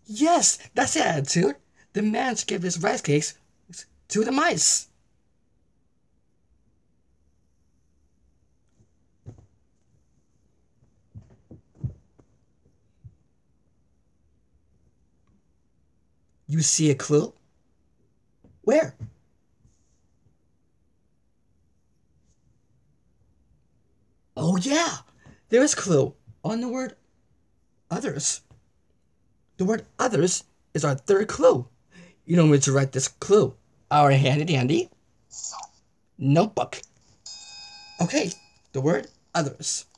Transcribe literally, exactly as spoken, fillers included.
Yes, that's the attitude. The man should give his rice cakes to the mice. You see a clue? Where? Oh yeah, there is a clue on the word others. The word others is our third clue. You know where to write this clue? Our handy dandy notebook. Okay, the word others.